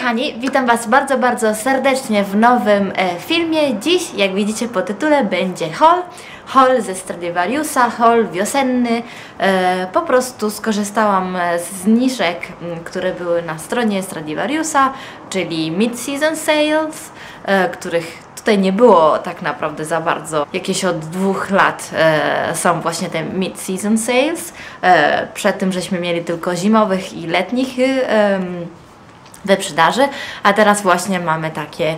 kochani, witam Was bardzo, bardzo serdecznie w nowym filmie. Dziś, jak widzicie po tytule, będzie haul ze Stradivariusa, haul wiosenny. Po prostu skorzystałam z zniżek, które były na stronie Stradivariusa, czyli Mid-Season Sales, których tutaj nie było tak naprawdę za bardzo. Jakieś od 2 lat są właśnie te Mid-Season Sales. Przed tym żeśmy mieli tylko zimowych i letnich wyprzedaży, a teraz właśnie mamy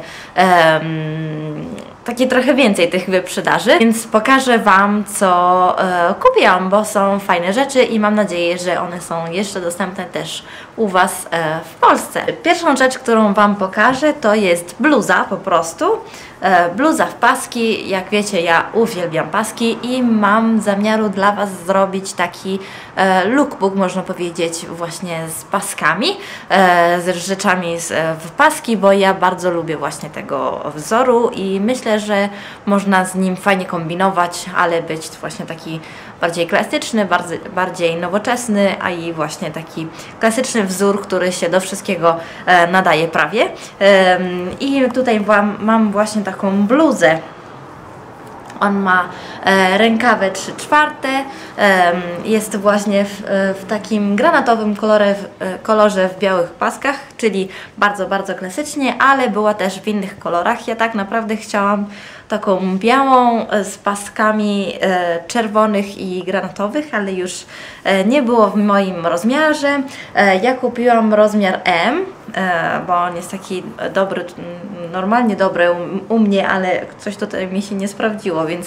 takie trochę więcej tych wyprzedaży, więc pokażę Wam, co kupiłam, bo są fajne rzeczy i mam nadzieję, że one są jeszcze dostępne też u Was w Polsce. Pierwszą rzecz, którą Wam pokażę, to jest bluza po prostu. Bluza w paski. Jak wiecie, ja uwielbiam paski i mam zamiaru dla Was zrobić taki lookbook, można powiedzieć, właśnie z paskami, z rzeczami w paski, bo ja bardzo lubię właśnie tego wzoru i myślę, że można z nim fajnie kombinować, ale być właśnie taki bardziej klasyczny, bardziej nowoczesny, a i właśnie taki klasyczny wzór, który się do wszystkiego nadaje prawie. I tutaj mam właśnie taką bluzę. On ma rękawy 3/4, jest właśnie w takim granatowym kolorze w białych paskach, czyli bardzo, bardzo klasycznie, ale była też w innych kolorach. Ja tak naprawdę chciałam taką białą z paskami czerwonych i granatowych, ale już nie było w moim rozmiarze. Ja kupiłam rozmiar M, bo on jest taki dobry, normalnie dobry u mnie, ale coś tutaj mi się nie sprawdziło, więc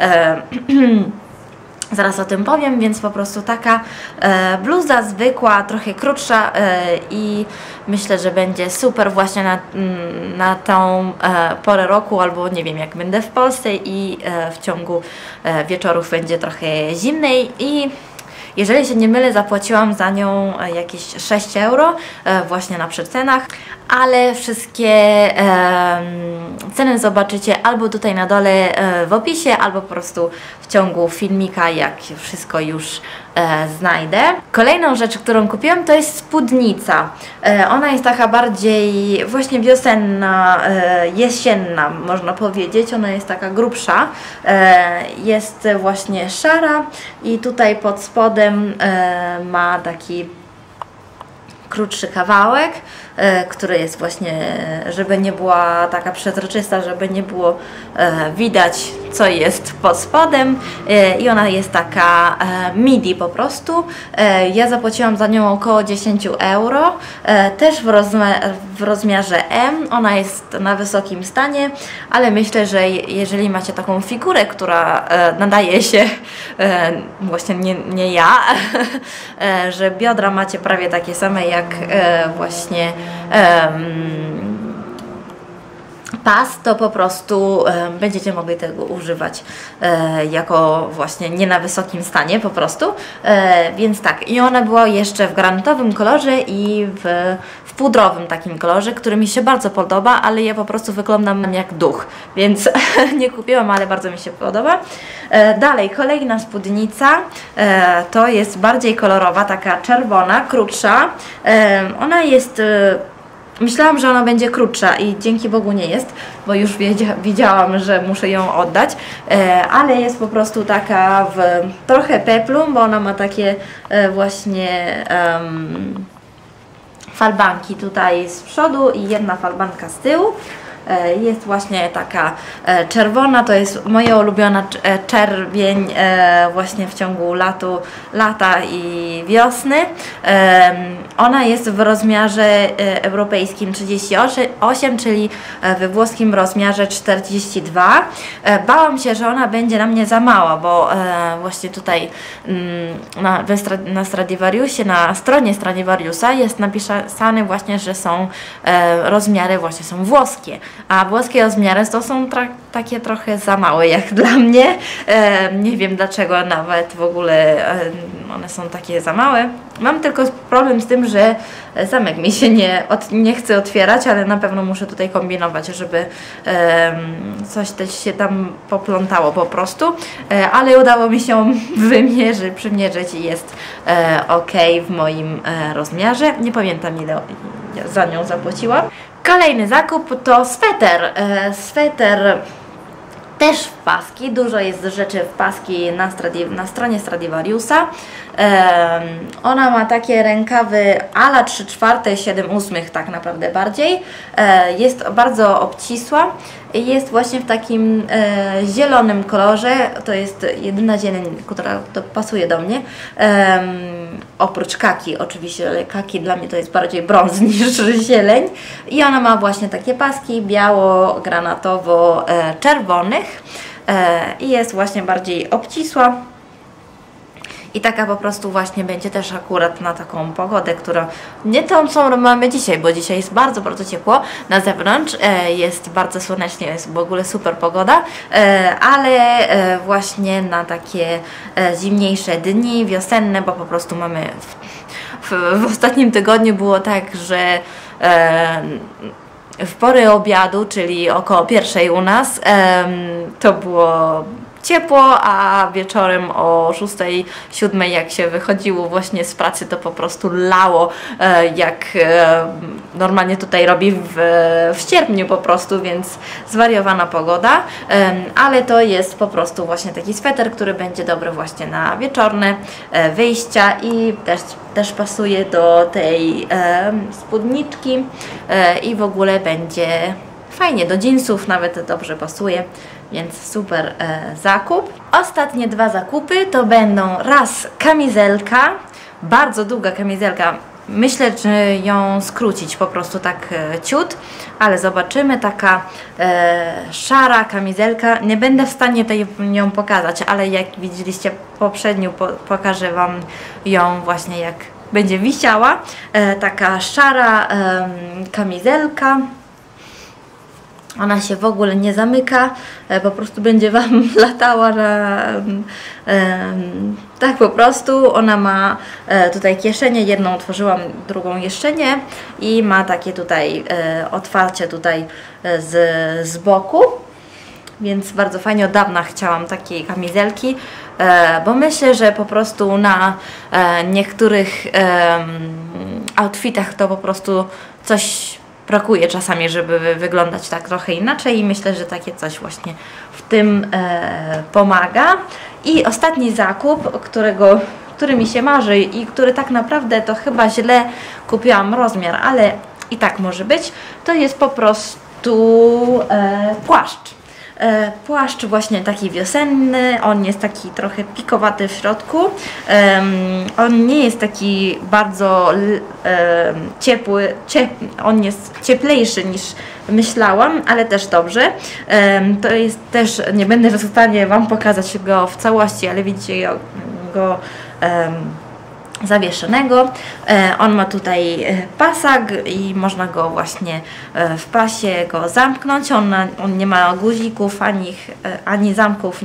zaraz o tym powiem, więc po prostu taka bluza zwykła, trochę krótsza i myślę, że będzie super właśnie na tą porę roku, albo nie wiem, jak będę w Polsce i w ciągu wieczorów będzie trochę zimnej i jeżeli się nie mylę, zapłaciłam za nią jakieś 6 euro właśnie na przecenach, ale wszystkie ceny zobaczycie albo tutaj na dole w opisie, albo po prostu w ciągu filmika, jak wszystko już znajdę. Kolejną rzecz, którą kupiłam, to jest spódnica. Ona jest taka bardziej właśnie wiosenna, jesienna, można powiedzieć. Ona jest taka grubsza. Jest właśnie szara i tutaj pod spodem ma taki krótszy kawałek, który jest właśnie, żeby nie była taka przezroczysta, żeby nie było widać, co jest pod spodem, i ona jest taka midi po prostu. Ja zapłaciłam za nią około 10 euro, też w rozmiarze M. Ona jest na wysokim stanie, ale myślę, że jeżeli macie taką figurę, która nadaje się, właśnie nie ja, że biodra macie prawie takie same jak właśnie pas, to po prostu będziecie mogli tego używać jako właśnie nie na wysokim stanie po prostu, więc tak. I ona była jeszcze w granatowym kolorze i w pudrowym takim kolorze, który mi się bardzo podoba, ale ja po prostu wyglądam jak duch, więc nie kupiłam, ale bardzo mi się podoba. Dalej, kolejna spódnica, to jest bardziej kolorowa, taka czerwona, krótsza. Ona jest... Myślałam, że ona będzie krótsza i dzięki Bogu nie jest, bo już wiedziałam, że muszę ją oddać, ale jest po prostu taka w trochę peplum, bo ona ma takie właśnie falbanki tutaj z przodu i jedna falbanka z tyłu. Jest właśnie taka czerwona, to jest moja ulubiona czerwień właśnie w ciągu lata i wiosny. Ona jest w rozmiarze europejskim 38, czyli we włoskim rozmiarze 42. Bałam się, że ona będzie na mnie za mała, bo właśnie tutaj na Stradivariusie, na stronie Stradivariusa jest napisane właśnie, że są rozmiary właśnie są włoskie. a włoskie rozmiary to są takie trochę za małe jak dla mnie. Nie wiem dlaczego nawet w ogóle one są takie za małe. Mam tylko problem z tym, że zamek mi się nie chce otwierać, ale na pewno muszę tutaj kombinować, żeby coś też się tam poplątało po prostu. Ale udało mi się przymierzyć i jest ok w moim rozmiarze. Nie pamiętam, ile za nią zapłaciłam. Kolejny zakup to sweter. Sweter też w paski. Dużo jest rzeczy w paski na stronie Stradivariusa. Ona ma takie rękawy ala 3/4, 7/8 tak naprawdę bardziej. Jest bardzo obcisła. Jest właśnie w takim zielonym kolorze. To jest jedyna zieleń, która to pasuje do mnie. Oprócz kaki oczywiście, ale kaki dla mnie to jest bardziej brąz niż zieleń. I ona ma właśnie takie paski biało-granatowo-czerwonych. I jest właśnie bardziej obcisła. I taka po prostu właśnie będzie też akurat na taką pogodę, która nie tą, co mamy dzisiaj, bo dzisiaj jest bardzo, bardzo ciepło na zewnątrz, jest bardzo słonecznie, jest w ogóle super pogoda, ale właśnie na takie zimniejsze dni, wiosenne, bo po prostu mamy w ostatnim tygodniu było tak, że w porę obiadu, czyli około 1:00 u nas, to było ciepło, a wieczorem o 6:00, 7:00 jak się wychodziło właśnie z pracy, to po prostu lało, jak normalnie tutaj robi w sierpniu po prostu, więc zwariowana pogoda, ale to jest po prostu właśnie taki sweter, który będzie dobry właśnie na wieczorne wyjścia i też pasuje do tej spódniczki i w ogóle będzie fajnie, do jeansów nawet dobrze pasuje. Więc super zakup. Ostatnie dwa zakupy to będą raz kamizelka, bardzo długa kamizelka. Myślę, że ją skrócić po prostu tak ciut, ale zobaczymy. Taka szara kamizelka. Nie będę w stanie ją pokazać, ale jak widzieliście poprzednio, pokażę Wam ją właśnie jak będzie wisiała. Taka szara kamizelka. Ona się w ogóle nie zamyka, po prostu będzie Wam latała, tak po prostu. Ona ma tutaj kieszenie, jedną otworzyłam, drugą jeszcze nie i ma takie tutaj otwarcie tutaj z boku, więc bardzo fajnie. Od dawna chciałam takiej kamizelki, bo myślę, że po prostu na niektórych outfitach to po prostu coś brakuje czasami, żeby wyglądać tak trochę inaczej i myślę, że takie coś właśnie w tym pomaga. I ostatni zakup, który mi się marzy i który tak naprawdę to chyba źle kupiłam rozmiar, ale i tak może być, to jest po prostu płaszcz. Płaszcz właśnie taki wiosenny, on jest taki trochę pikowaty w środku, on nie jest taki bardzo ciepły, on jest cieplejszy niż myślałam, ale też dobrze. To jest też, nie będę w stanie Wam pokazać go w całości, ale widzicie go zawieszonego. On ma tutaj pasek i można go właśnie w pasie zamknąć. On nie ma guzików, ani zamków,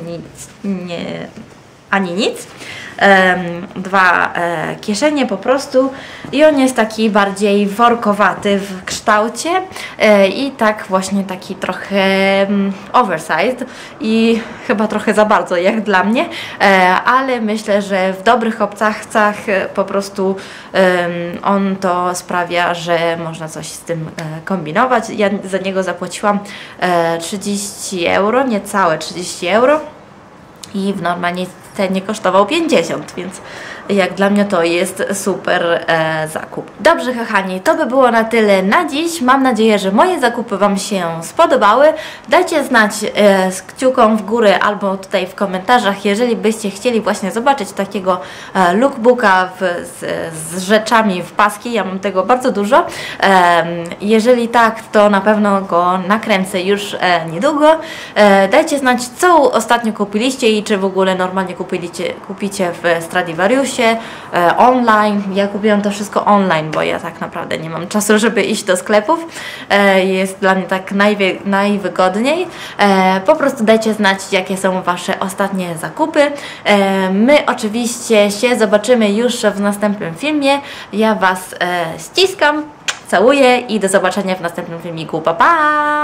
ani nic. Dwa kieszenie po prostu i on jest taki bardziej workowaty w kształcie i tak właśnie taki trochę oversized i chyba trochę za bardzo jak dla mnie, ale myślę, że w dobrych obcasach po prostu on to sprawia, że można coś z tym kombinować. Ja za niego zapłaciłam 30 euro, niecałe 30 euro i w normalnej cenie kosztował 50, więc jak dla mnie to jest super zakup. Dobrze kochani, to by było na tyle na dziś. Mam nadzieję, że moje zakupy Wam się spodobały. Dajcie znać z kciuką w górę albo tutaj w komentarzach, jeżeli byście chcieli właśnie zobaczyć takiego lookbooka z rzeczami w paski. Ja mam tego bardzo dużo. Jeżeli tak, to na pewno go nakręcę już niedługo. Dajcie znać, co ostatnio kupiliście i czy w ogóle normalnie kupiliście kupicie w Stradivariusie, online. Ja kupiłam to wszystko online, bo ja tak naprawdę nie mam czasu, żeby iść do sklepów. Jest dla mnie tak najwygodniej. Po prostu dajcie znać, jakie są Wasze ostatnie zakupy. My oczywiście się zobaczymy już w następnym filmie. Ja Was ściskam, całuję i do zobaczenia w następnym filmiku. Pa, pa!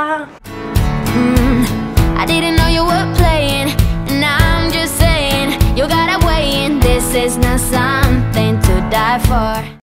I didn't know you were playing, and I'm just saying, you got a way, and this is not something to die for.